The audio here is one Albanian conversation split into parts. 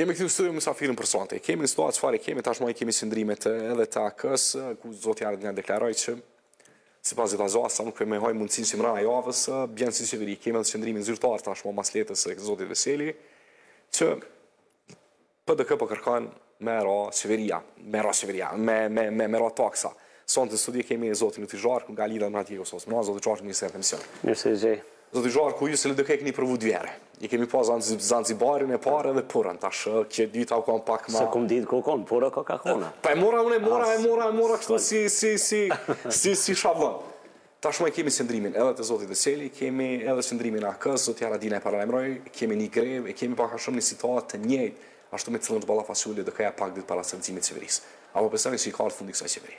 Jemi këtu në studio mësafirin për sonte. Kemi në situatë çfarë kemi tashmë kemi sindrimet edhe të AK-s, ku zoti Ardina deklaroi që sipas Zotazos sa nuk me hoj mundësinë si mbrana javës, bjen si qeveri. Kemi edhe sindrimin zyrtar tashmë mas letës së zotit Veseli, që PDK po kërkon me taksa. Sonte në studio kemi zotin Lutizhar, nga Lidha Demokratike e Kosovës. Zoti Lutizhar ministri i mision. Mirë. Zoti Lutizhar, ku ju se LDK keni provu dy herë. I kemi pas Zanzibarin e parë edhe Purën, tash që dyta u kanë pak më. Se kum ditë ku kon, Pura ka kona. Pa e mora kështu si shavllon. Tashmë kemi sindrimin edhe të zotit Veseli, kemi edhe sindrimin AK-s, zoti Ardina e paralajmëroi, kemi një grevë, kemi pak a shumë një situatë të njëjtë, ashtu me cilën të ballafaqulli do ka pak ditë para sërcimit të qeverisë. Apo besoni se ka fundi kësaj qeverie?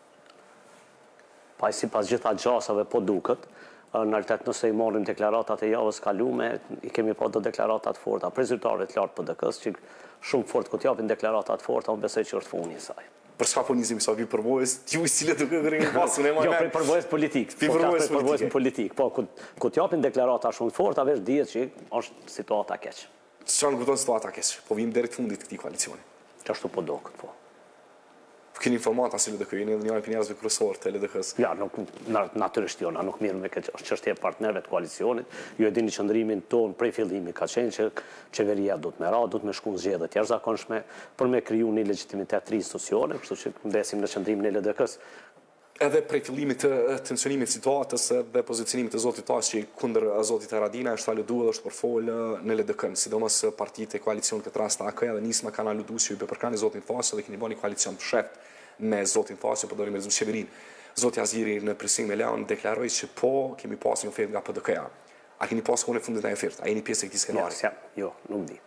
Pa sipas gjitha gjasave po duket, në realitet nëse i marrim deklaratat e javës kalume, i kemi pa do deklaratat forta, prezyrtarët të lartë PDK-s që shumë fort kur t'japin deklaratat forta, unë besoj që është funi i saj. Për çka po nizim sa vi përvojës, ju i cilët do kërkojnë pasën e më. Jo, për përvojës politik. Përvojës politik. Po kur t'japin deklarata shumë forta, vesh dihet që është situata keq. Çfarë kupton situata keq? Po vim deri të fundit të këtij koalicioni. Çashtu po doket, po. Keni informata si LDK, jeni edhe një nga njerëzve kryesorë të LDK-s. Ja, natyrisht jo, nuk mirë me këtë çështje partnerëve të koalicionit. Ju e dini qëndrimin tonë prej fillimit ka qenë që qeveria duhet me ra, duhet me shku në zgjedhje të jashtëzakonshme për me kriju një legitimitet të institucione, kështu që ndesim në qëndrimin e LDK-s. Edhe prej fillimit të tensionimit situatës dhe pozicionimit të zotit Tashi kundër zotit Haradina është aluduar është për fol në LDK-n, sidomos partitë e koalicionit këtë rast AK dhe nisma kanë aluduar se ju përkani zotin Tashi dhe keni bënë koalicion të sheft me zotin Tashi për dorë me qeverinë. Zoti Aziri në presim me Leon deklaroi që po kemi pasur një ofertë nga PDK-ja. A keni pasur në fundit në ofertë? A jeni pjesë e këtij skenari? Jo, nuk di.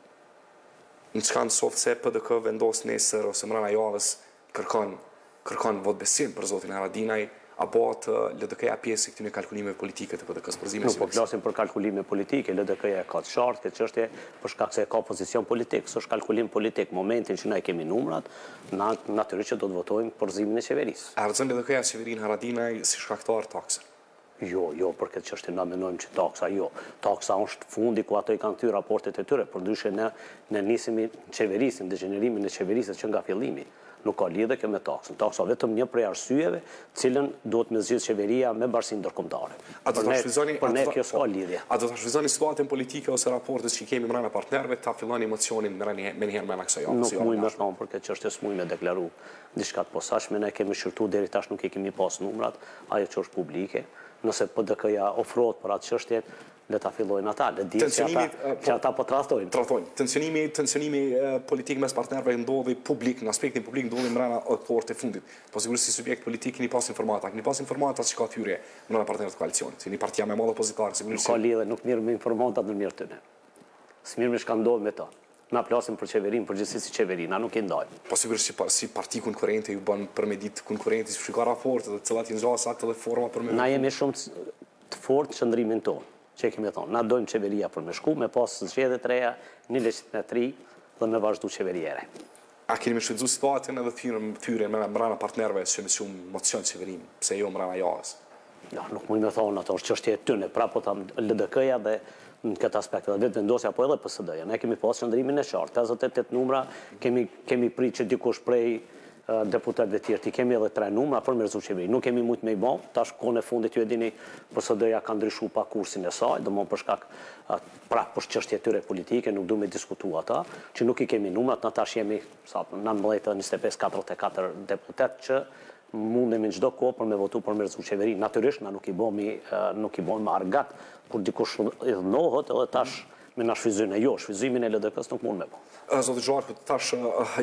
Në çka nësot se PDK vendos nesër ose mbrana javës kërkon vot besim për zotin Haradinaj, apo të LDK-ja pjesë e këtyre kalkulimeve politike të PDK-s përzime. Nuk po flasim për kalkulime politike, LDK-ja ka të qartë këtë çështje për shkak se ka pozicion politik, s'është kalkulim politik. Momentin që na i kemi numrat, natyrisht që do të votojmë përzimin e qeverisë. A rrezon LDK-ja qeverinë Haradinaj si shkaktar taksën? Jo, për këtë çështje na mendojmë që taksa jo. Taksa është fundi ku ato i kanë thyer raportet e tyre, por ndryshe në nisimin qeverisin, degenerimin e qeverisë që nga fillimi. Nuk ka lidhje kjo me taksën. Taksa vetëm një prej arsyeve, cilën duhet me zgjidh qeveria me bashkinë ndërkombëtare. Por ne kjo s'ka lidhje. A do ta shfrytëzoni situatën politike ose raportet që kemi brenda partnerëve ta filloni emocionin me njëherë me kësaj javë? Nuk mund të them për këtë çështje, s'mund me deklaru diçka të posaçme. Ne kemi shërtuar deri tash nuk e kemi pas numrat, ajo që është publike. Nëse PDK-ja ofrohet për atë çështje, le ta fillojnë ata, le ditë që ata po trajtojnë. Tensionimi politik mes partnerëve ndodhi publik, në aspektin publik ndodhi brenda orët e fundit. Po sigurisht si subjekt politik keni pas informata që ka thyrje brenda partnerëve të koalicionit. Si një partia më e madhe opozitare, sigurisht. Nuk ka lidhje, nuk mirë me informata në mirë tyne. S'mirë me çka ndodh me to. Na plasim për qeverinë, përgjithsisht si qeveri, na nuk i ndajmë. Po sigurisht si parti konkurrente ju bën për me ditë konkurrentit, shikoj raportet, të cilat janë saktë dhe forma për me. Na jemi shumë të fortë qëndrimin tonë. Që kemi thonë, na dojmë qeveria për me shku, me pas zgjedhje të reja, një legitimitet të ri dhe me vazhdu qeveriere. A keni me shfrytzuar situatën edhe thyrjen me brenda partnerëve që me shumë mocion qeverinë, pse jo brenda javës? Jo, nuk mund të thonë ato, është çështje e tyre, pra po ta LDK-ja dhe në këtë aspekt edhe vetë vendosja apo edhe PSD-ja. Ne kemi pas qëndrimin e qartë, 58 numra, kemi prit që dikush prej deputetëve të tjerë, kemi edhe 3 numra për me rrezu qeveri. Nuk kemi shumë me i bë, tash kohën e fundit ju e dini PSD-ja ka ndryshuar pa kursin e saj, domthonë për shkak për çështje të tyre politike, nuk duhet me diskutuar ata, që nuk i kemi numrat, na tash jemi sa 19, 25, 44 deputet që mundemi në çdo kohë për me votu për me rrezu qeveri. Natyrisht na nuk i bëmi argat kur dikush i dhënohet edhe tash me na shfryzojnë. Jo, shfryzimin e LDK-s nuk mund me bë. Zoti Xharku, tash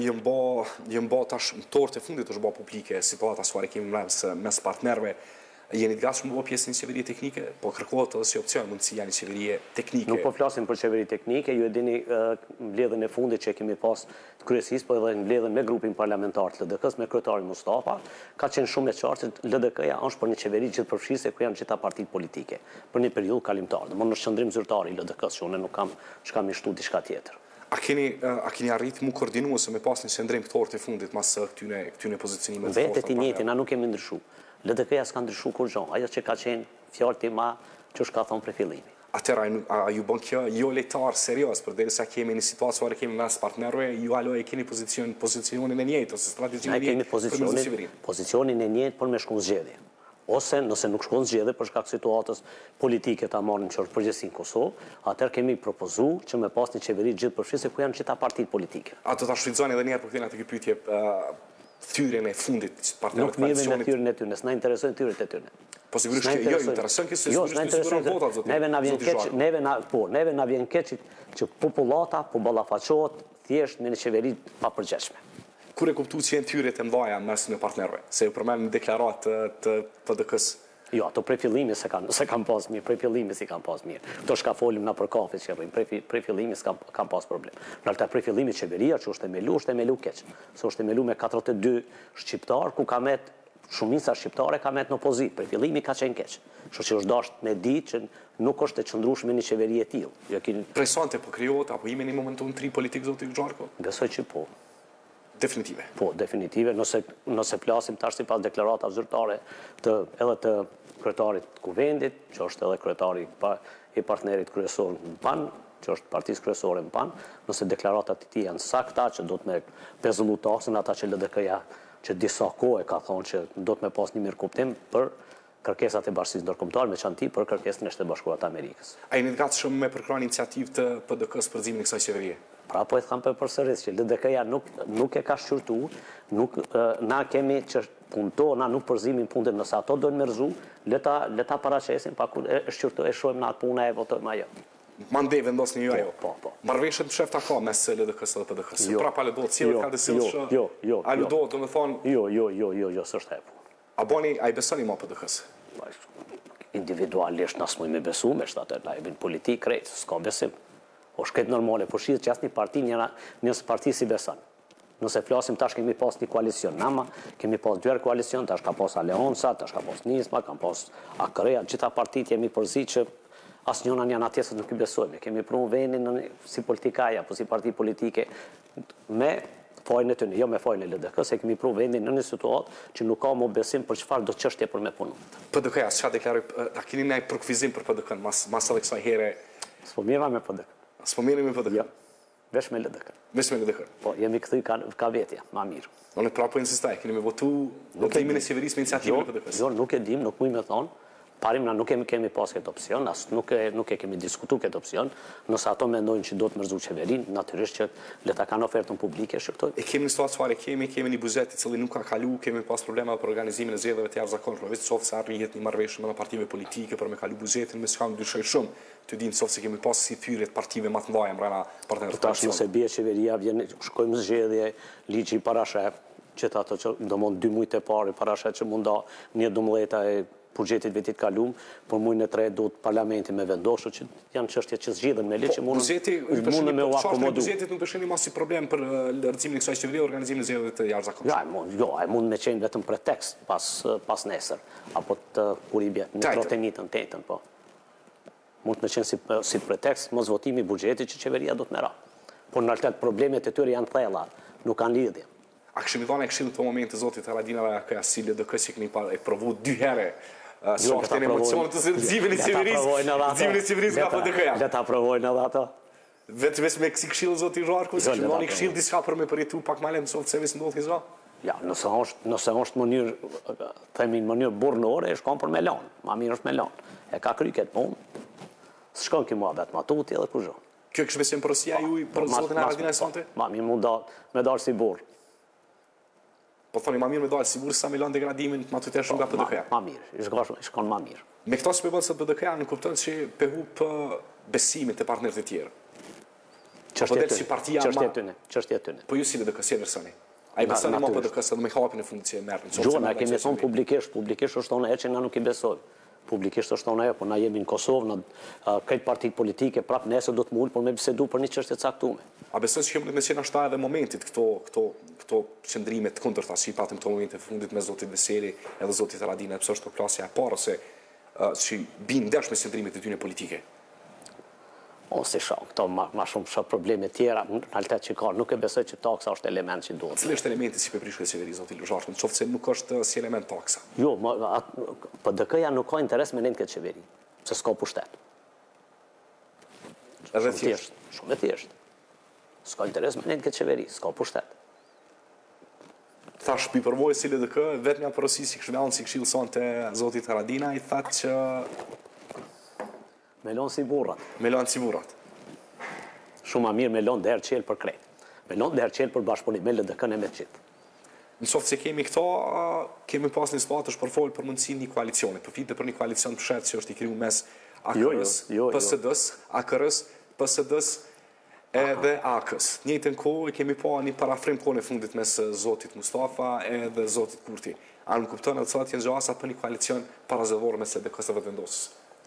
jëm bë tash në torë të fundit është bë publike situata çfarë kemi mes partnerëve. Jeni të gatshëm të bëni pjesë në qeverie teknike, po kërkohet edhe si opcion mundësia një qeverie teknike. Nuk po flasim për qeveri teknike, ju e dini mbledhjen e fundit që kemi pas të kryesisë, po edhe mbledhjen me grupin parlamentar të LDK-s me kryetarin Mustafa, ka qenë shumë e qartë se LDK-ja është për një qeveri gjithëpërfshirëse ku janë gjitha partitë politike për një periudhë kalimtare. Domthonë në qendrim zyrtar i LDK-s, që unë nuk kam çka më shtu diçka tjetër. A keni arritë mu koordinuar se me pas një qendrim të orët e fundit mas këtyne pozicionimeve të forta? Vetë i njëjtin, na nuk kemi ndryshuar. LDK-ja s'ka ndryshuar kur gjon. Ajo që ka qenë fjalë ti ma që është ka thonë për fillimi. atëra ju bën kjo jo lejtar serios, përderisa kemi një situatë çfarë kemi mes partnerëve, ju alo e keni pozicionin e njëjtë ose strategjinë e njëjtë për qeverinë. Pozicionin e njëjtë për me shku në zgjedhje. Ose nëse nuk shkon zgjedhje për shkak situatës politike ta marrim që është përgjithësi në Kosovë, atëherë kemi propozuar që me pas një qeveri gjithëpërfshirëse ku janë gjitha partitë politike. A do ta shfrytëzoni edhe një herë për këtë atë pyetje thyrjen e fundit partnerëve të koalicionit? Nuk thyrjen e tyre, s'na interesojnë thyrjet e tyre. Po sigurisht që jo intereson që se sigurisht votat zotë. Neve na vjen keq që popullata po ballafaqohet thjesht me një qeveri pa përgjegjshme. Kur e kuptu që jenë thyrjet e mdhaja mes me partnerëve, se ju përmend në deklarat të PDK-s? Jo, ato prej fillimi se kanë pas mirë, prej fillimi si kanë pas mirë. Kto shka folim na për kafe që rrim, prej fillimi s'kan pas problem. Në realtà prej fillimi qeveria që është e melu keq. Se është e melu me 42 shqiptar ku ka met shumica shqiptare ka met në opozitë. Prej fillimi ka qenë keq. Kështu që është dashur me ditë që nuk është e qëndrueshme një qeveri e tillë. Presante po krijohet apo jemi në momentin tri politik zoti Xharko? Besoj që po. Definitive. Po, definitive, nëse plasim tash sipas deklarata zyrtare edhe të kryetarit kuvendit, që është edhe kryetari i partnerit kryesor në PAN, që është partisë kryesore në PAN, nëse deklaratat e tij janë sakta që do të me pezullu taksën ata që LDK-ja që disa kohë ka thonë që do të me pas një mirëkuptim për kërkesat e bashkisë ndërkombëtare, veçanti për kërkesën e Shtetit Bashkuar të Amerikës. A jeni të gatshëm me përkrahje iniciativë të PDK-s për përzimin e kësaj qeverie? Pra po e tham përsëris që LDK-ja nuk e ka shqyrtuar, na kemi që punëto, na nuk përzimin punën, nëse ato do të merzu, le ta paraqesin, pa kur e shqyrtoj e shohim në atë punë e votojmë ajo. Mande vendosni ju ajo. Po. Marrëveshjet shefta ka mes LDK-s dhe PDK-s. Pra pa do të cilët ka të sillsh. Jo. A do të më thonë? Jo, s'është apo. A i besoni më PDK-s? Individualisht na s'moj me besu, me shtatë na jemi në politikë krejt, s'ka besim. O shket normale, po shihet që asnjë parti njësë parti si beson. Nëse flasim tash kemi pas një koalicion nama, kemi pas dyert koalicion, tash ka pas Aleonca, tash ka pas Nisma, ka pas AKR-ja, gjitha partitë jemi përzi që asnjëna janë atje se nuk i besojmë. Kemi prunë vendin si politikaja, apo si parti politike me fajnë e tyre, jo me fajnë e LDK, se kemi prunë vendin në një situatë që nuk ka më besim për çfarë do çështje për me punu. PDK-ja, çfarë deklaroi? A keni ndaj përkufizim për PDK-n mas edhe kësaj here? S'po mirëva me PDK. S'po mirë me PDK? Jo, veç me LDK. Veç me LDK? Po, jemi këthy ka vetja, ma mirë. Unë prapo insistaj, keni me votu votimin e qeverisë me iniciativën e PDK-s? Jo, nuk e dim, nuk mujmë me thonë. Parim na nuk kemi pas këtë opsion, nuk e kemi diskutu këtë opsion, nëse ato mendojnë që do të mërzu qeverinë, natyrisht që le ta kanë ofertën publike, shërtojmë. E kemi një situatë çfarë kemi një buzet i cili nuk ka kalu, kemi pas problema për organizimin e zgjedhjeve të jashtëzakonshme, vetë qoftë se arrihet një marrëveshje me partive politike për me kalu buzetin, me s'kam dyshoj shumë, të dinë qoftë se kemi pas si thyrje të partive më të mëdha mbrana partnerëve. Tash nëse bie qeveria, vjen shkojmë zgjedhje, ligji parashef, që ato që domon 2 muaj të parë parashef që mund da 1/12 e buxhetit vitit kalum, por muajin e 3 duhet parlamenti me vendosur që janë çështje që zgjidhen me ligj që mundën me u akomodu. Buxhetit nuk përshëni mas si problem për ndërcimin e kësaj qeverie, organizimin e zgjedhjeve të jashtëzakonshme. Jo, ai mund me qenë vetëm pretekst pas nesër, apo kur i bie në trotenitën 8-ën, po. Mund me qenë si pretekst mos votimi i buxhetit që qeveria do të merra. Por në realitet problemet e tyre janë thella, nuk kanë lidhje. A këshimi dhona e këshilë në të moment të zotit Haradinave a këja si LDK që këni e provu 2 herë sa është në emocionet të zivin e qeverisë nga PDK-ja. Le ta provojnë edhe ato. Veç me kësi këshilë zotit Žarko, se këshilë dhoni këshilë diska për me përjetu pak malen nësot se vesë ndodhë këzra? Ja, nëse është mënyrë, themi në mënyrë burnore, e shkon për me lanë. Ma mirë është me lanë. E ka kry këtë punë, së shkon ki mua vetë matuti edhe kuzho. Kjo kështë besim për Rosia ju për zotin Haradina e sonte? Ma mirë me dalë si burë. Po thoni, ma mirë me dalë si burë sa me lanë degradimin matuti e shumë nga PDK-ja? Ma mirë, i shkon ma mirë. Me këta që përbënë se PDK-ja në kuptën që pehu për besimit të partnerët e tjerë. Çështja tyne. Po ju si LDK, si e versoni? A i besoni ma PDK-s edhe me hapin e fundit që e merën? Gjona, kemi thonë publikisht është tonë e që na nuk i besojmë. Publikisht është tonë e, po na jemi në Kosovë, në këtë partit politike, prapë nesër do të mullë, por me bisedu për një çështje caktume. A besoj që kemë me qenë ashta edhe momentit këto qëndrimet kundërta që i patëm këto momente fundit me zotit Veseli edhe zotit Haradina, pëse është të klasja e parë, ose që binë ndesh me qëndrimet e tyne politike? Ose shok, këto ma shumë probleme tjera, në realitet që ka, nuk e besoj që taksa është element që duhet. Cili është elementi si përprishkë e qeveri, zotit Luzharko, në qoftë se nuk është si element taksa? Jo, PDK-ja nuk ka interes me nëjnë këtë qeveri, se s'ka pushtet. Edhe thjesht. Shumë e thjesht. S'ka interes me një këtë qeveri, s'ka pushtet. Thash pi përvojë si LDK, vetë nga përësi si këshvellanë si këshilë son të Zotit Haradina, i thatë që... Melon si burrat. Melon si burrat. Shumë a mirë melon dhe herë qelë për krejt. Melon dhe herë qelë për bashkëpunim, me LDK në me qitë. Në qoftë se kemi këto, kemi pas një spatë është për folë për mundësin një koalicionit, përfite për një koalicion të shetë që është i kriju mes AKR-s, PSD-s, AKR-s, PSD-s edhe AK-s. Njëjtën kohë kemi pa një parafrim kohën e fundit mes Zotit Mustafa edhe Zotit Kurti. A në kupton edhe cilat janë gjasa për një koalicion parazëdhor mes LDK-s dhe vendosës?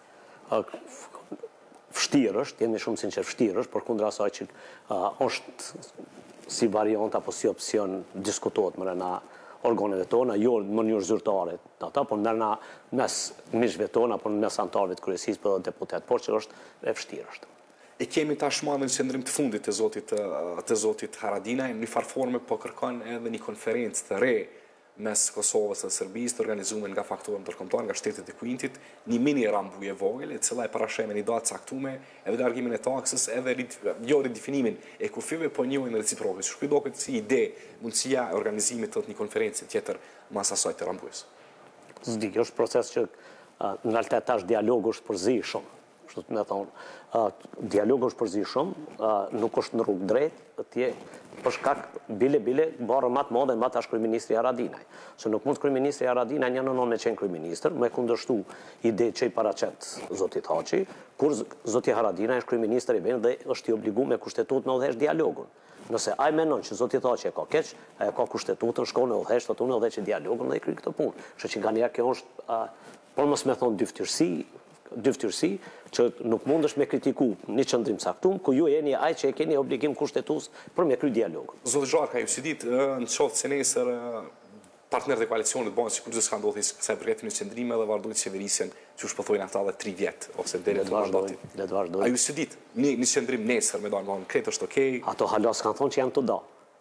Vështirë është, jemi shumë sinqer, vështirë është, për kundra asaj që është si variant apo si opcion diskutohet më rëna organeve tona, jo në mënyrë zyrtare ata, por mërna mes mishve tona, por mes antarëve të kryesis për dhe deputet, por që është e vështirë është. E kemi tashmë në qendrim të fundit të Zotit Haradina, në një farforme po kërkon edhe një konferencë të re mes Kosovës dhe Serbisë të organizuar nga faktorën ndërkombëtar, nga shtetet e Kuintit, një mini rambuje vogël, e cila e parasheh me një datë caktuar, edhe largimin e taksës, edhe ridefinimin e kufive, po njëojnë reciproke. Shkuj doket si ide, mundësia e organizimit të një konferencë tjetër mas asaj të rambujes. Zdi, është proces që në realitet tash dialogu është përzijshëm. Kështu të me thonë, dialogu është përzijshëm, nuk është në rrugë drejt, atje për shkak bile barë matë madhe matë është kryeministri Haradinaj. Se nuk mund kryeministri Haradinaj një nënon me qenë kryeministër, me kundërshtu ide që i paraqet Zotit Haçi, kur Zoti Haradinaj është kryeministër i vendit dhe është i obliguar me kushtetut në udhëheq dialogun. Nëse ai menon që Zoti Haçi e ka keq, ai ka kushtetutën, shkon në udhëheq, thotë unë udhëheq dialogun dhe i krij këtë punë. Kështu që nga njerë kjo është, por mos me thonë dyftyrsi, që nuk mundesh me kritiku një qëndrim saktum, ku ju jeni ai që e keni obligim kushtetues për me kry dialog. Zotë Zharka, ju si ditë, në qoftë se nesër partnerët e koalicionit bëhen sikur se s'ka ndodhur sa përket një qëndrime dhe vazhdojnë qeverisjen që u shpëthojnë ata dhe 3 vjet ose deri në mandatin. Le të vazhdojnë. A ju si ditë, një qëndrim nesër me dalë kretë është okej? Ato hala s'kan thonë që janë të nda.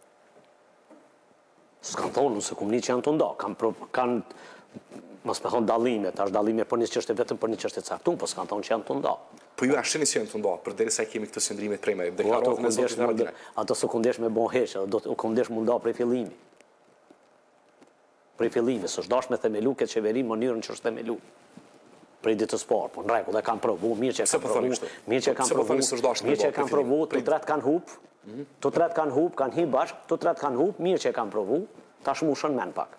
S'kan thonë, nëse kum një që janë të nda. Kanë mos me thonë dallime, tash dallime për një çështje vetëm për një çështje caktuar, po s'kan thonë që janë të nda. Po ju ashtë që janë të nda, përderisa kemi këtë qëndrime të prejme, deklaratën e Zotit Haradinaj. Ato s'u kundesh me bon heqë, do të kundesh munda prej fillimi. Prej fillimi, s'është dash me themelu këtë qeveri në mënyrën që është themelu. Prej ditës parë, po në rregull, e kanë provu, mirë që e kanë provu, të tret kanë hub, kanë hi bashkë, të tret kanë hub, mirë që e kanë provu, tash mushën men pak.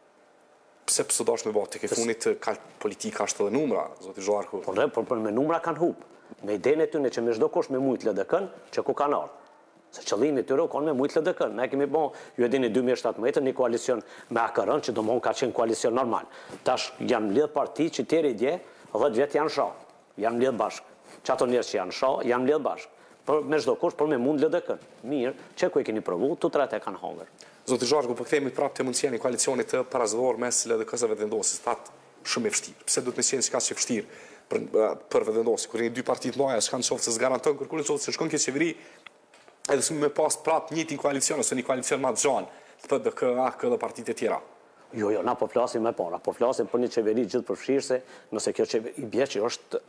Pse pësë dash me bërë të ke funit politika është edhe numra, Zoti Zharku? Por me numra kanë hub. Me idejnë e tyne që me shdo kosh me mujtë LDK-n, që ku kanë ardhë. Se qëllimi të tyre kanë me mujtë LDK-n. Ne kemi bon, ju e dini 2017 një koalicion me AKR-n, që do mon ka qenë koalicion normal. Tash janë lidhë parti që tjeri dje, 10 vjetë janë shah. Janë lidhë bashkë. Që ato njerës që janë shah, janë lidhë bashkë. Me shdo kosh, por me mund LDK-n. Mirë, që ku e keni provu, të tretë e kanë hongër. Zoti Zharku, po kthehemi prapë te mundësia e koalicionit të parazëdhur mes LDK-s dhe vendosës. Thatë shumë e vështirë. Pse do të qenë sikas që vështirë për vendosë, kur janë dy parti të mëdha, s'kan qoftë se zgaranton kërkullin qoftë se shkon kjo qeveri, edhe s'më me pas prapë njëjtin koalicion ose një koalicion më të gjan, të PDK, AK dhe partitë e tjera. Jo, na po flasim me para, po flasim për një qeveri gjithë përfshirëse, nëse kjo qeveri i bje që është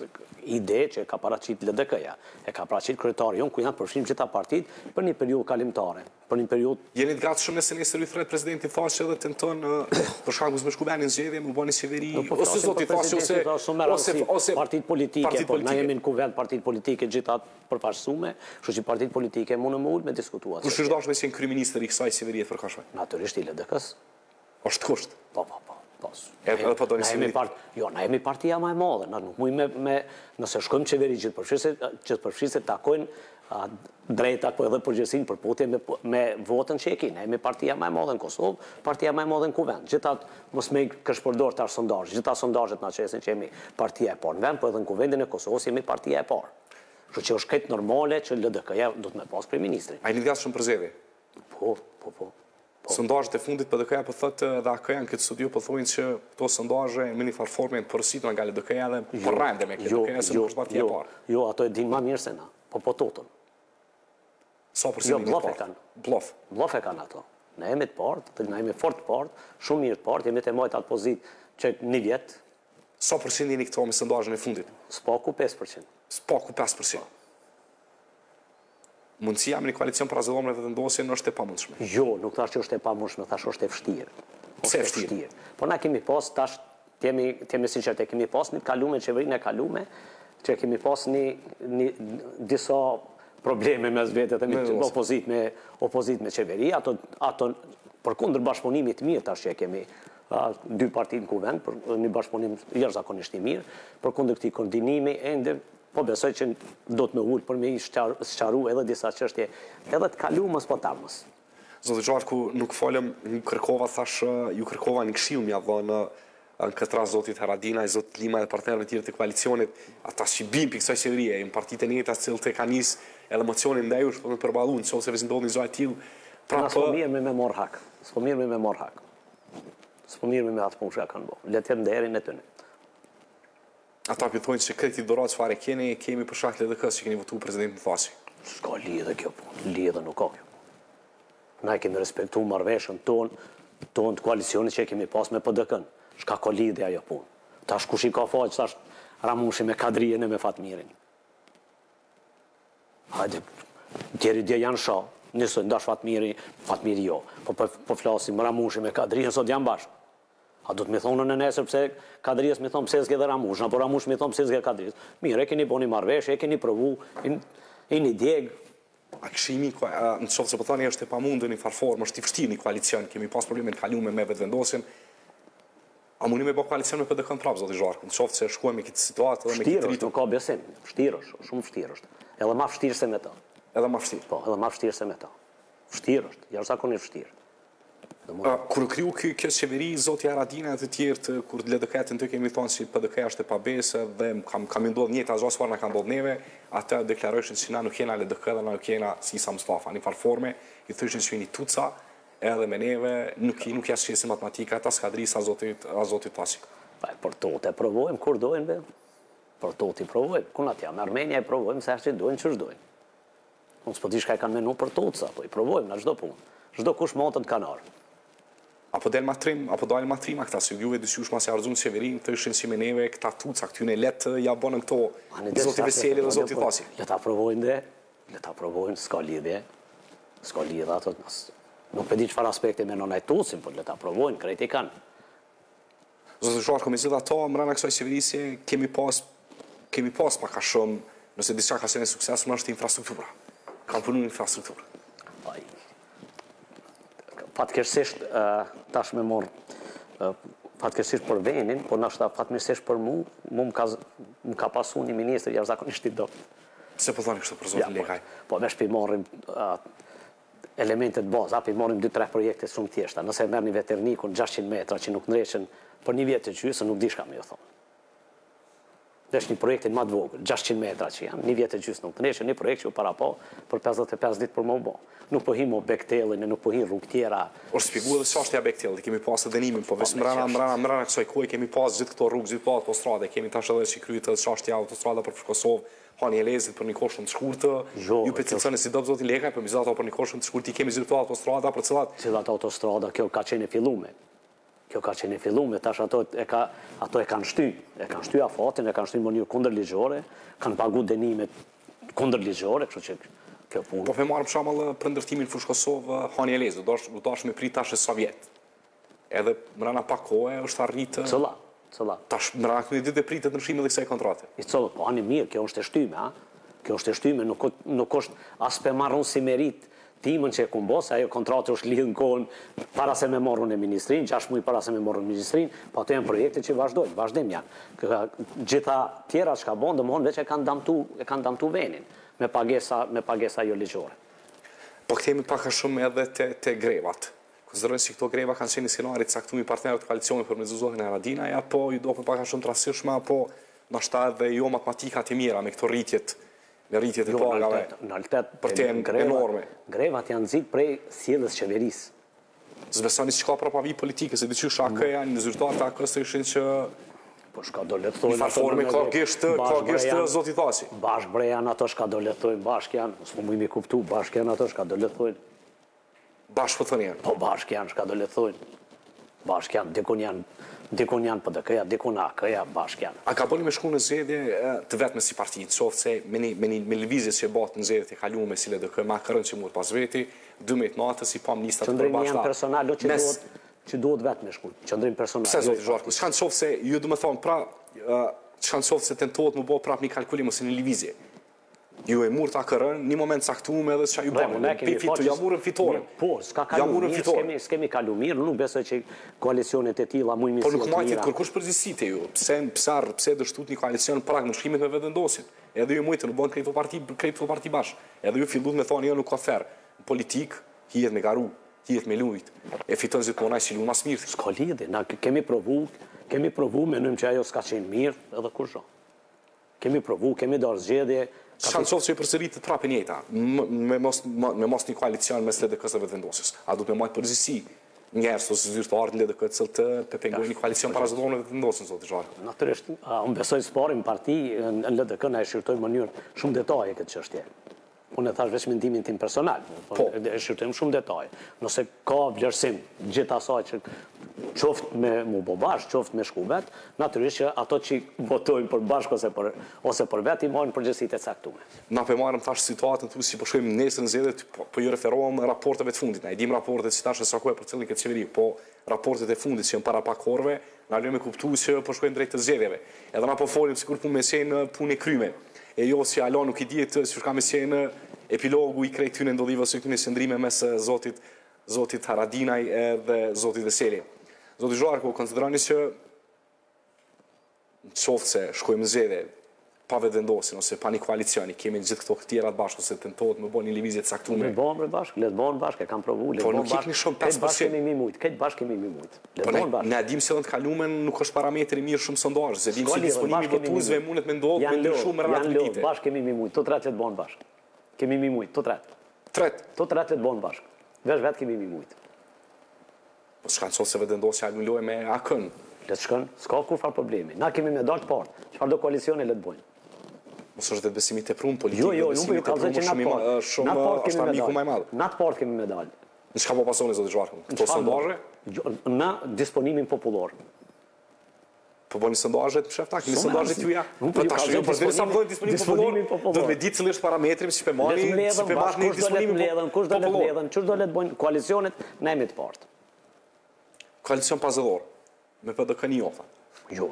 ide që ka paraqit LDK-ja, e ka paraqit kryetari jonë ku janë përfshirë gjitha partitë për një periudhë kalimtare, për një periudhë. Jeni të gatshëm nëse nesër i thret presidenti Thaçi dhe tenton për shkak të zgjidhjen e zgjedhjeve më bën një qeveri ose Zoti Thaçi ose partitë politike, po na jemi në kuvend partitë politike gjithat përfaqësuar, kështu që partitë politike mundën më ul me diskutuar. Kush është dashur me qenë kryeministër i kësaj qeverie të përkohshme? Natyrisht i LDK-s. Është kusht. Po. Edhe po doni qeveri. Jo, na jemi partia më e madhe, na nuk mujmë me nëse shkojmë qeveri gjithë përfshirëse takojnë drejt apo edhe përgjegjësinë për përputhje me votën që e kemi. Ne jemi partia më e madhe në Kosovë, partia më e madhe në kuvend. Gjithat mos me këshpërdor tash sondazh, gjitha sondazhet na çesin që jemi partia e parë në vend, po edhe në kuvendin e Kosovës jemi partia e parë. Kështu që është këtë normale që LDK-ja do të më pas kryeministrin. Ai lidhjas shumë për zgjedhje. Po. Sondazhet e fundit PDK-ja po thotë dhe AK-ja në këtë studio po thonë që këto sondazhe në një farforme janë porositur nga LDK-ja dhe po rrande me LDK-ja se nuk është partia e parë. Jo, ato e dinë më mirë se na. Po totën. Sa përse bluff e kanë. Bluff e kanë ato. Ne jemi të partë, ne jemi fort të partë, shumë mirë të partë, jemi të mojtë atë pozitë që një vjetë. Sa përse jeni këto me sondazhin e fundit? Spaku 5%. Spaku 5%. mundësia me një koalicion për azëllon me vendosjen është e pamundshme. Jo, nuk thash që është e pamundshme, thash është e vështirë. Pse e vështirë? Po na kemi pas tash, temi sinqert, kemi pas një kalume, qeverinë e kalume, që kemi pas disa probleme mes vetet e opozit me qeveri, ato përkundër bashkëpunimit mirë tash që kemi dy parti në kuvend, për një bashkëpunim jashtëzakonisht i mirë, përkundër këtij koordinimi ende po besoj që do të më ul për me i sqaru edhe disa çështje edhe të kalumës po tamës. Zotë Gjarku, nuk folëm, ju kërkova një këshill mja dhënë në këtë rast zotit Haradinaj, zotit Lima dhe partnerëve tjerë të koalicionit, ata që bim për kësaj qeverie, në partitë e njëjta cilë të ka nis edhe emocionin ndejush për të përballuar, nëse vëzë ndodhi një zë tillë. S'po mirë me mor hak. S'po mirë me mor hak. S'po mirë me atë punë që kanë bërë. Le të jetë nderin e tyre. Ata thonë se këtë dorë çfarë kemi për shkak të LDK-s që keni votuar presidentin Thasi. S'ka lidhje kjo punë, lidhje nuk ka kjo. Na kemi respektuar marrëveshjen tonë të koalicionit që kemi pas me PDK-n. S'ka ka lidhje ajo punë. Tash kush i ka faqe tash Ramushi me Kadrijen e me Fatmirin. Hajde, djeri dje janë shoh, nisën ndash Fatmiri jo. Po flasim Ramushi me Kadrijen sot janë bashkë. A do të më thonë në nesër pse Kadrijes më thon pse s'ke dhe Ramush, apo Ramush më thon pse s'ke Kadrijes. Mirë, e keni bëni marrëveshje, e keni provu, një djeg. A këshimi, në qoftë se po thani është e pamundur në farformë, është i vështirë një koalicion, kemi pas probleme të kaluara me vetëvendosjen. A mundi me bë koalicion me PDK-n prapë zoti Zharku, në qoftë se shkuam me këtë situatë edhe me këtë ritëm. Nuk ka besim, vështirë është, shumë vështirë është. Edhe më vështirë se me ta. Edhe më vështirë. Po, edhe më vështirë se me ta. Vështirë është, jashtëzakonisht vështirë. Kur kriju kjo qeveri, zoti Haradinaj e të tjerë, kur LDK-n të kemi thonë si PDK është e pabesë dhe kam ndodhur njëjta gjë çfarë na ka ndodhur neve, ata deklarojnë se na nuk jena LDK dhe na nuk jena si Isa Mustafa, në farforme, i thoshin se jeni tuca, edhe me neve nuk jasë qesin matematika, ata skadrisa a zotit Tasi. Për to të provojmë, kur dojnë be? Për to të provojmë, kuna tja, me Armenia i provojmë, se që dojnë që shdojnë. Unë s'po di shka i kanë menu për tuca, po i provojmë në çdo punë, çdo kush motën kanarë. Apo dalë matrim këta, se juve dysyush mas e arzunë qeverin, të ishin si me neve këta tuca, këtyne letë ja bonën këto zoti Veseli dhe zoti Tasi. Le ta provojnë, s'ka lidhje ato, nuk pëdi çfarë aspekte me nënaj tucin, por le ta provojnë, krejt i kanë. Zotë Zharku, me zidha ato, mrena kësaj qeverisje, kemi pas pak a shumë, nëse diçka ka qenë sukses, më është infrastruktura. Kam punu infrastruktura. Fatkeqësisht tash me morë, fatkeqësisht për venin, por nashta fatmirësisht për mu më ka pasu një ministër jashtëzakonisht i dobët. Se po thoni kështu për zotin Lekaj? Po vesh për i morrim elementet baza, për i morrim 2-3 projekte shumë thjeshta. Nëse merr një veternikun 600 metra që nuk ndreshen për një vjet të gjysë, nuk di shka me ju thonë. Vesh një projektin ma të vogël, 600 metra që janë, një vjet të gjysë nuk ndreshen, një projekt që u para po për 55 ditë për më bo. Nuk po himo Bektelin, nuk po him rrugë tjera. Është shpjegu edhe çështja Bektelit, kemi pas të dënimin, po vetëm mbrana kësaj kohe kemi pas gjithë këto rrugë, gjithë këto autostrade, kemi tash edhe si kryet edhe çështja autostrada për Kosovë, hani Elezit për një kohë shumë të shkurtë. Ju peticiononi si do zotin Lekaj, po bizato për një kohë shumë të shkurtë, kemi gjithë këto autostrada për cilat autostrada kjo ka qenë filluar. Kjo ka qenë filluar, tash ato e kanë shty afatin, e kanë shty në mënyrë kundërligjore, kanë pagu dënimet kundërligjore, kështu që kjo punë. Po me marrë për shembull për ndërtimin fush Kosovë, hani Elezi, do dash me prit tash sovjet. Edhe mbrana pak kohe është arritë. Cëlla. Tash mbrana këtu ditë pritet ndryshimi edhe kësaj kontrate. Po ani mirë, kjo është e shtyme, ha. Kjo është e shtyme, nuk është as pe marrun si merit timën që e kumbo, se ajo kontratë është lidhë në kohën para se me morën e ministrin, 6 muaj para se me morën e ministrin, po ato janë projekte që vazhdim janë. Gjitha tjera që ka bon, domthonjë veç e kanë damtu venin, me pagesa jo ligjore. Po kthehemi pak a shumë edhe te grevat. Konsiderojnë si këto greva kanë qenë skenari të caktuar me partnerët e koalicionit për me zotin Haradinaj, apo ju do pak a shumë të rastishme, apo ndoshta edhe jo matematikat e mira me këto rritjet e pagave, për temë enorme. Grevat janë nxit prej sjelljes qeverisë. Zbesoni që ka propavi politike, se diqysh AK janë në zyrtarët AK së ishin që... Po shka do letë thojnë... Në farforme ka gishtë zoti Thasi. Bashkë bre janë ato shka do letë thojnë, bashkë janë, s'po mu imi kuptu, bashkë janë ato shka do letë thojnë. Bashkë po thënë janë? Po bashkë janë shka do letë thojnë. Bashkë janë, dikun janë Dikun janë PDK-ja, dikun AK-ja, bashkë janë. A ka bëni me shku në zgjedhje të vetme si parti, qoftë se me lëvizje që batë në zgjedhjet e kaluara si LDK, me akërën që mund pas veti, 12 natës i pam listat të Qëndrimi përbashkëta. janë personal, që duhet vetë me shku. Qëndrim personal. Pse zoti Zharku? Çka në qoftë se ju do të thonë pra, çka në qoftë se tentohet më bë prapë një kalkulim ose një lëvizje. Ju e murë të akërën, një moment saktuar edhe çka ju bën. Ja murën fitoren. Po, s'ka kalu mirë, s'kemi kalu mirë, nuk besoj që koalicionet e tilla mund mirë. Po nuk majtit kërkush përgjegjësitë ju. Pse dështut një koalicion prag në shkrimet me vetëvendosin. Edhe ju mujtë, nuk bën krejt parti bashkë. Edhe ju fillut me thonë jo nuk ka ferr. Politik hihet me garu, hihet me lujt. E fiton gjithmonë ai që luan mas mirë. S'ka lidhje, na kemi provu, menojmë që ajo s'ka qenë mirë, edhe kush. Kemi provu, kemi darë zgjedhje. Shkanë qoftë që i përsëritet prapë njëjta, me mos një koalicion mes LDK-s dhe vetëvendosjes. A duhet me majtë përgjegjësi njerëz ose zyrtarë në LDK të pengojnë një koalicion para zonë dhe vetëvendosjen, zoti Zharku? Natyrisht, unë besoj s'parim parti në LDK na e shqyrtoj në mënyrë shumë detaje këtë çështje. Unë e thash vetëm mendimin tim personal, e shqyrtojmë shumë detaje. Nëse ka vlerësim gjithë asaj që qoftë me mu bo bashkë, qoftë me shku vetë, natyrisht që ato që votojnë për bashkë ose për vetë i marrin përgjegjësitë e caktuara. Na po marrim tash situatën tu si po shkojmë nesër në zgjedhje, po ju referohem raporteve të fundit. Na i dim raportet si tash sa ku për cilën këtë qeveri, po raportet e fundit që janë para pak orëve, na lëmë me kuptues që po shkojmë drejt të zgjedhjeve. Edhe na po folim sikur punë me sen punë kryme. E jo si alo nuk i dihet si ka me sen epilogu i krejt këtyre ndodhive ose këtyre sëndrime mes zotit Haradinaj dhe zotit Veseli. Zoti Zharku, konsideroni që në qoftë se shkojmë zgjedhje pa vetëvendosin ose pa një koalicioni, kemi gjithë këto tjera të bashkë ose tentohet me bën një lëvizje të caktuar. Le të bëjmë bashkë, le të bëjmë bashkë, e kam provuar, le të bëjmë bashkë. Këtë bashkë kemi mi mujt. Le të bëjmë bashkë. Ne dim se edhe të kalumen nuk është parametri mirë shumë sondazh, se dim se disponimi votuesve mundet me ndodhë me shumë relativitet. Bashkë kemi mi mujt, to tret le të bëjmë bashkë. Kemi mi mujt, to tret. To tret le të bëjmë bashkë. Vetë kemi mi mujt. Po s'kanë qoftë se vetëvendosja lulojë me akën. Le të shkon, s'ka kur farë problemi. Na kemi me dalë të partë. Çfarë do koalicione le të bëjmë? Mos është vetë besimi te prunë politik. Jo, nuk e kallzoj që shumë është amiku më i madh. Na të partë kemi me dalë. Në çka po pasoni zoti Zharku? Këto sondazhe? Na disponimin popullor. Po bëni sondazhe të shefta, kemi sondazhe tuaja. Po tash jo, por derisa më bëni disponimin popullor. Do të di cili është parametri si pe marrni, si pe marrni disponimin. Kush do le të mbledhen, kush do le të bëjnë koalicionet, na jemi të partë. Koalicion pazëllor, me PDK-n jota. Jo.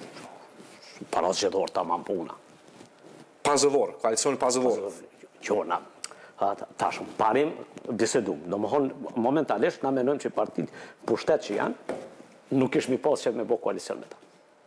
Para zgjedhor tamam puna. Pazëllor, koalicion pazëllor. Jo, na tash parim bisedum. Domthon momentalisht na mendojmë që partitë pushtet që janë nuk kishmi pas që me bë koalicion me ta.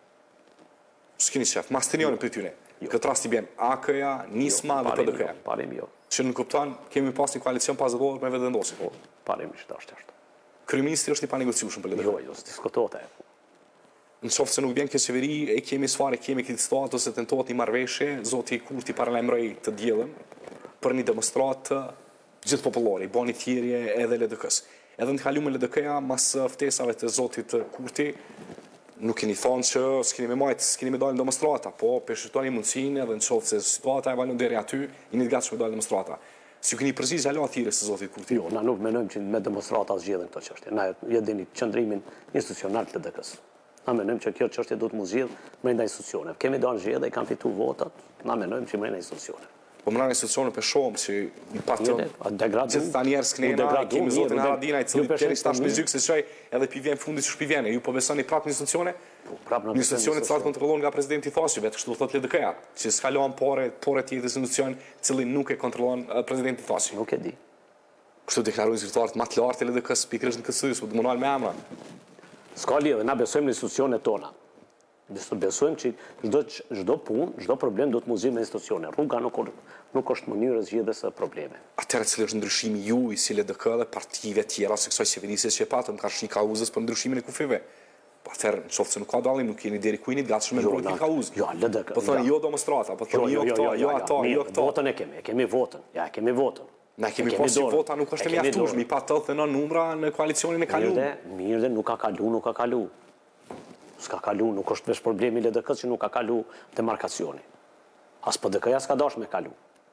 S'keni shef, Mastinioni për tyne. Këtë rast i bjen AK-ja, Nisma dhe PDK-ja. Parim jo. Që në kupton, kemi pas një koalicion pazëllor me vetëvendosje. Parim ishte ashtu. Kryeministri është i panegociueshëm për LDK. Jo, diskutohet. Në qoftë se nuk vjen kjo qeveri, e kemi sfarë, kemi këtë situatë ose tentohet një marrëveshje, zoti Kurti paralajmëroi të diellën për një demonstratë gjithë popullore, i bani thirrje edhe LDK-s. Edhe në kaluar me LDK-ja mas ftesave të zotit Kurti, nuk keni thonë që s'keni me dalë në demonstrata, po përshëtoni mundësinë edhe në qoftë se situata e valon deri aty, jeni të gatshëm të dalë në demonstrata. Si ju keni përgjigj alo thirrjes së zotit Kurti? Jo, na nuk mendojmë që me demonstrata zgjedhin këto çështje. Na e dini qëndrimin institucional të LDK-s. Na mendojmë që kjo çështje duhet të zgjidhet brenda institucioneve. Kemi dhënë zgjedhje dhe kanë fituar votat, na mendojmë që brenda institucioneve. Po brenda institucioneve për shohëm që i patëm gjithë ta njerëz knena, kemi zotin Haradinaj i cili deri tash me zyk se çaj edhe pi vjen fundi ç'pi vjen. Ju po besoni prapë në institucione? Në institucionet të kontrollon nga presidenti i thosë, vetë kështu thotë LDK-ja, që s'kalon porë të jetë institucion cili nuk e kontrollon presidenti i thosë. Nuk e di. Kështu deklarojnë zyrtarët më të lartë të LDK-s pikërisht në këtë po dëmonal me emra. S'ka lidhje, na besojmë në institucionet tona. Besojmë që çdo punë, çdo problem do të muzojë me institucione. Rruga nuk është mënyrë zgjedhjes së probleme. Atëherë cili është ndryshimi juaj si LDK dhe partive tjera së kësaj qeverisje që patëm ka shi kauzës për ndryshimin e kufive? Atëherë, në qoftë se nuk ka dallim, nuk jeni deri ku jeni të gatshëm me mbrojtje kauzë. Jo, LDK. Po thonë jo demonstrata, po thonë jo këto, jo ato, jo këto. Votën e kemi votën. Ja, kemi votën. Na kemi pasur vota, nuk është e mjaftueshme, pa 89 numra në koalicionin e kaluar. Mirë dhe nuk ka kalu. S'ka kalu, nuk është veç problemi LDK-s që nuk ka kalu demarkacioni. As PDK-ja s'ka dash me kalu.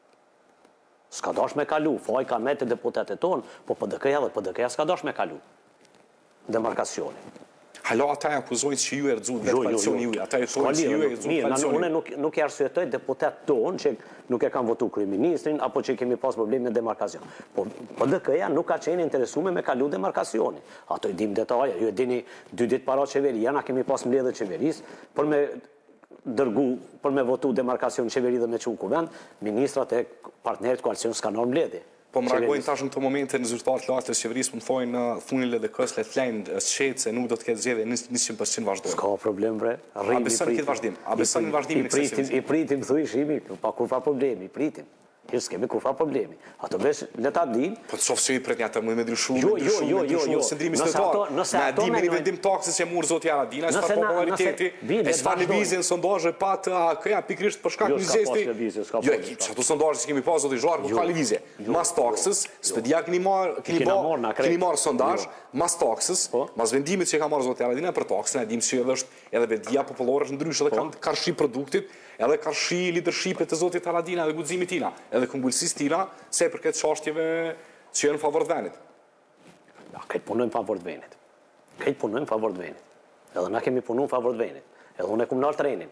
S'ka dash me kalu, faj ka me të deputetet tonë, po PDK-ja s'ka dash me kalu demarkacioni. Hala ata e akuzojnë që ju e rëzut vetë koalicioni juaj, ata e thonë që ju e rëzut koalicioni. Unë nuk e arsyetoj deputet tonë që nuk e kanë votu kryeministrin apo që kemi pas probleme me demarkacion. Po DK-ja nuk ka qenë interesume me kalu demarkacioni. Ato i dim detaje, ju e dini 2 ditë para qeveria, na kemi pas mbledhje qeverisë për me dërgu, për me votu demarkacion qeveri dhe me qunë kuvend, ministrat e partnerit koalicion s'ka nërë mbledhje. Po më reagojnë tash në këto momente në zyrtarët lartë të qeverisë, më thojnë në thunin LDK-s, le të flejnë shetë se nuk do të ketë zgjedhje 100% vazhdojnë. S'ka problem, bre. A beson këtë vazhdim? A beson në vazhdimin e kësaj qeverie? I pritim, thuj shimi, kur fa problemi, i pritim. Hirë s'kemi kur fa problemi. Ato vesh, le ta din. Po të qofë se ju i pret një atë më me ndryshu, sëndrimi Nëse shtetar. ato Na dimi një vendim taksës që murë zotë Haradina, e s'far populariteti, e s'far lëvizjen sondazhe patë, këja pikrisht për shkak një zesti. Jo, që ato sondazhe që kemi pas zotë i zharë, ka lëvizje. Mas taksës, s'pedia keni marë sondazh, mas taksës, mas vendimit që ka marë zotë Haradina për taksën, e dim që edhe vedia populore ndryshë dhe kanë karshi produktit, edhe karshi leadershipet të zotit Haradina edhe guximit tina, edhe këmbullësis tina, se për këtë çështjeve që janë në favor të venit. Ja, këtë punojmë favor të venit. Këtë punojmë favor të venit. Edhe na kemi punu favor të venit. Edhe unë e kum nërë trenin.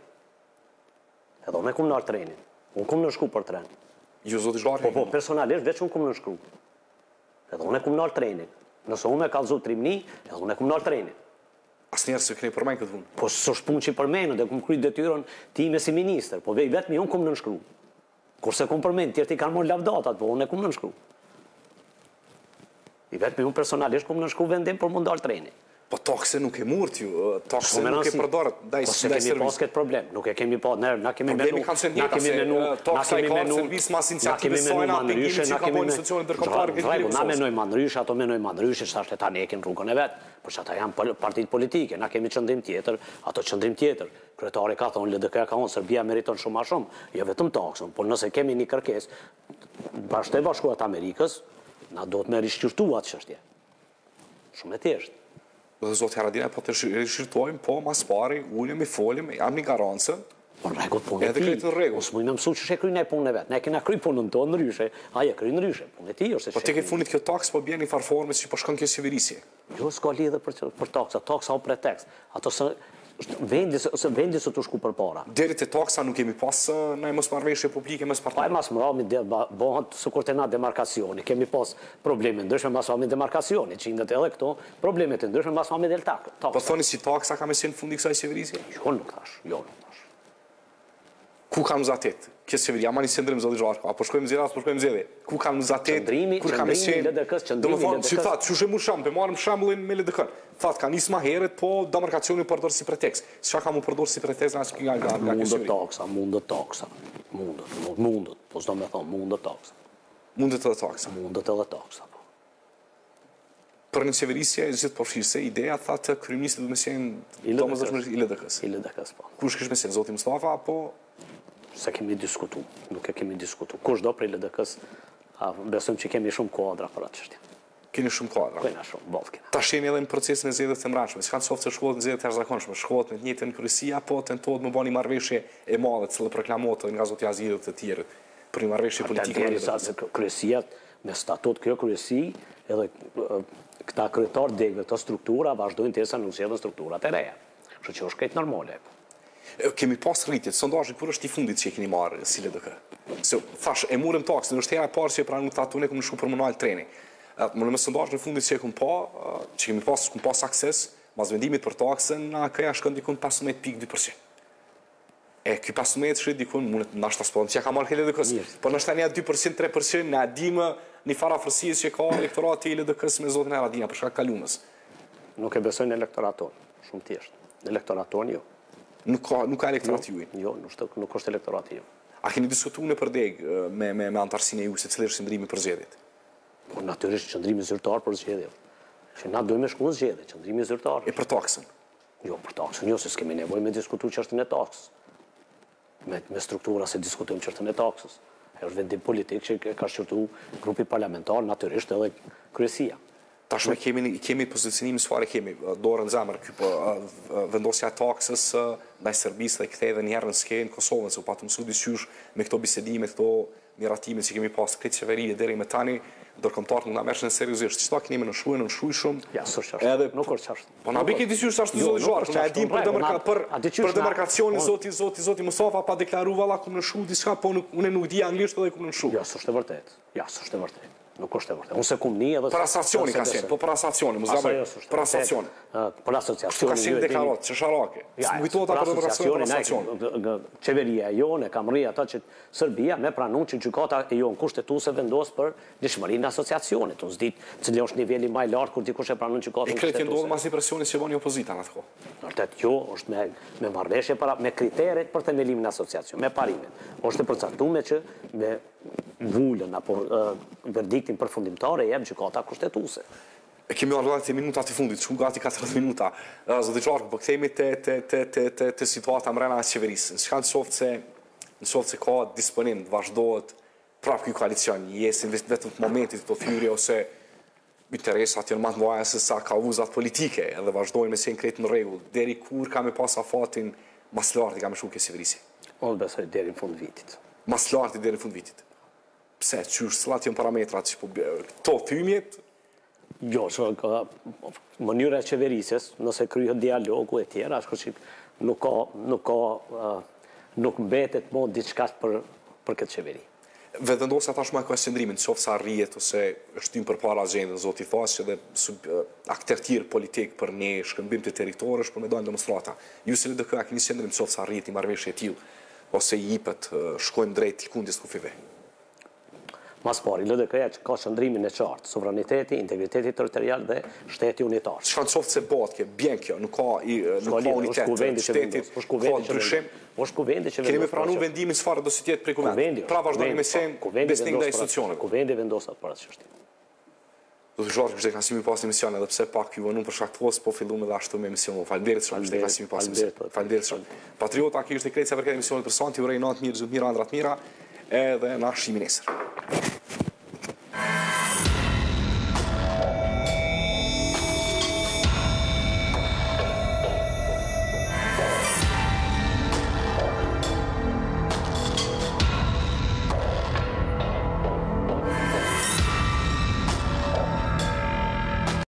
Unë kum nërshku për tren. Ju zoti Zhlari? Po, personalisht veç unë kum nërshku. Edhe unë e kum nërë trenin. Nëse unë me kalzu trimni, edhe unë e kum nërë trenin. Asnjëherë se keni përmend këtë punë. Po s'është punë që përmendën, dhe kum kryt detyrën time si ministër, po vej vetëm unë kum nënshkru. Kurse kum përmend, tjerë ti kanë marrë lavdatat, po unë e kum nënshkru. I vetëm unë personalisht kum nënshkru vendim për mund dal treni. Po takse nuk e murt ju, takse nuk e përdorët ndaj servisit. Po se kemi pas këtë problem, nuk e kemi pas, na kemi menu, taksa i ka servis mas iniciativës sajna, pengimit që ka bojnë institucionet ndërkombëtare këtë ligu. Na menoj mandryshe, ato menoj mandryshe, që ashtë ta nekin rrugën e vetë, për që ata janë partit politike, na kemi qëndrim tjetër, ato qëndrim tjetër. Kryetari ka thonë, LDK ka thonë, Serbia meriton shumë ma shumë, jo vetëm taksën, por nëse kemi një kërkes, Bashkëta e Bashkuar të Amerikës, na do të me rishqyrtu atë çështje. Shumë e thjeshtë. Dhe zotë Haradina, po të rishqyrtojmë, po mas pari, ullëm i folim, jam një garancë, po në regull punë edhe kretë në regull. Mos mujnë mësu që shë krynë e punë e vetë, ne kena kry punën tonë në ryshe, aje kry në ryshe, punë e ti është. Po të ke funit kjo taks, po bjen një farformes që po shkon kjo qeverisje. Jo, s'ka lidhe për taksa, taksa o pretekst. Ato se vendi së të shku për para. Deri të taksa nuk kemi pas në mos marrëveshje publike mes partnerëve. Pa mas mërami bëhat së kur të na demarkacioni. Kemi pas probleme ndryshme mas mërami demarkacioni, që indet edhe këto probleme të ndryshme mas mërami del taksa. Po thoni si taksa ka me si në fundi kësaj qeverisje? Jo nuk thash. Ku kanë uzatet? Kësë qeveria, ma një sëndrim zëllë Zharko, apo shkojmë zira, apo shkojmë zedhe. Ku kanë uzatet? Kur ka me qenë? Do më thonë, që thatë, që shemë shamë, për marim shambullin me LDK. Thatë, ka njësë ma heret, po demarkacioni përdorë si pretekst. Qa ka mu përdorë si pretekst nga që nga kësë qeveri? Mundët taksa. Mundët. Po s'do me thonë, mundët taksa. Mundët edhe taksa. Mundët edhe taksa. Për një qeverisje, gjithë përfshirëse, ideja thatë kryeministit do me qenë domosdoshmërisht i LDK-s. I LDK-s, po. Kush kish me qenë, Zoti Mustafa, apo se kemi diskutu, nuk e kemi diskutu. Kush do prej LDK-s, besojmë që kemi shumë kuadra për atë çështje. Keni shumë kuadra? Kena shumë, bollë kena. Tash jemi edhe në procesin e zgjedhjeve të mbrapshme. S'ka të qoftë se shkohet në zgjedhje të jashtëzakonshme, shkohet me të njëjtën kryesi apo tentohet më bani marrëveshje e madhe, të cilë proklamohet nga zoti Azidit të tjerë për një marrëveshje politike. Kryesia me statut kjo kryesi, edhe këta kryetar degëve të struktura vazhdojnë të nuk zgjedhin strukturat e reja. Kështu që është këtë normale. Kemi pas rritjet, sondazhi kur është i fundit që e keni marrë si LDK? Se thash e morëm taksën, është hera e parë që e pranoj këta tonë kum në shku për manual treni. Më sondazhin e fundit që e kum pa, që kemi pas akses, mas vendimit për taksën, na këja shkon diku 15.2%. E ky 15 shit diku mund të nashta spon, që ka marrë LDK-s. Po nashta ne 2%, 3% na dimë në farafërsi që ka elektorati i LDK-s me zotin Haradina për shkak kalumës. Nuk e besojnë elektoraton, shumë thjesht. Elektoraton jo. Nuk ka elektorat juaj. Jo, nuk është elektorati jo. A keni diskutuar në përdeg me antarësinë e ju se cili është qëndrimi për zgjedhjet? Po natyrisht qëndrimi zyrtar për zgjedhjet. Që na duhet me shku në zgjedhje, qëndrimi zyrtar. E për taksën? Jo, për taksën jo, se s'kemi nevojë me diskutuar çështën e taksës. Me struktura se diskutojmë çështën e taksës. Është vendim politik që ka shqyrtu grupi parlamentar, natyrisht edhe kryesia. Tashme kemi pozicionimin çfarë kemi, dorën zemër ky vendosja e taksës ndaj Serbisë dhe kthehej edhe një herë në skenë Kosovën, se u patëm mësu dyqysh me këto bisedime, këto miratimet që kemi pas këtë qeverie deri më tani, ndërkombëtarët nuk na merrshin seriozisht. Çfarë kemi në shuj shumë. Ja, s'është. Nuk është çfarë. Po na bëj këtë dyshim çfarë zoti Zharku, na e dim për demarkacionin zoti Mustafa pa deklaruar valla ku në shuj diçka, po unë nuk di anglisht edhe ku në shuj. Ja, s'është e vërtetë. Ja, s'është e vërtetë. Nuk është e vërtetë. Unë se kum një edhe... Për asacioni ka qenë, po për asacioni, më zbaj, për asacioni. Për asacioni. Ka qenë deklarat, që sharake. Kujtota për asacioni. Qeveria e jonë e kam rri ata që Serbia me pranun që gjykata e jonë kushtetuse vendos për dëshmërinë e asociacionit. Unë s'dit cili është niveli më i lartë kur dikush e pranon gjykatën kushtetuse. E kretë ndodhë mas i presionit që bani opozita në atë kohë. Vërtet, jo, është me marrëveshje me kriteret për themelimin e asociacion, me parimet. Është e përcaktuar që me vullën apo verdiktin përfundimtar e jep gjykata kushtetuese. Kemi arrivato te minuta të fundit, shumë gati 40 minuta. Zoti Zharku, po kthehemi te situata mbrana e qeverisë. S'ka në qoftë se ka disponim të vazhdohet prapë ky koalicion, jesin vetëm në momentit të thyrje ose interesat janë më të mëdha se sa kauzat politike, edhe vazhdojnë me qenë krejt në rregull. Deri kur ka me pas afatin mas larti ka me shumë ke qeverisje? Unë besoj deri në fund vitit. Mas larti deri në fund vitit. Pse, qysh, cilat janë parametrat që po këto thymjet? Jo, mënyra e qeverisjes, nëse kryhet dialogu e tjera, është që nuk mbetet më diçka për këtë qeveri. Vetëndosja tashmë ka qëndrimin, qoftë sa rrihet ose është tim përpara agjendën, zoti thashë edhe aktor tjerë politik për një shkëmbim të territorësh për me dalë demonstrata. Ju si LDK keni qëndrim qoftë sa rrihet një marrëveshje e tillë ose i jipet shkojmë drejt lkundjes kufive. Mas pari, LDK-ja që ka qëndrimin e qartë, sovraniteti, integriteti territorial dhe shteti unitar. Çka qoftë se bëhet kjo, bjen kjo, nuk ka unitet shtetit, ka ndryshim. Është kuvendi që vendos. Kemi pranuar vendimin çfarë do si tjetë prej kuvendit. Pra vazhdojmë me qenë besnik ndaj institucioneve. Kuvendi vendosat për atë çështje. Do të Zharku, kështu kasimi pas emision edhe pse pak ju vënë për shkak të po filluam edhe ashtu me emisionin. Faleminderit shumë, kështu kasimi pas emision. Faleminderit shumë. Patriota, kishte krejtë sa për këtë emision personal, ju uroj natë mirë, zot mirë, ëndrat mira, edhe na shihemi nesër.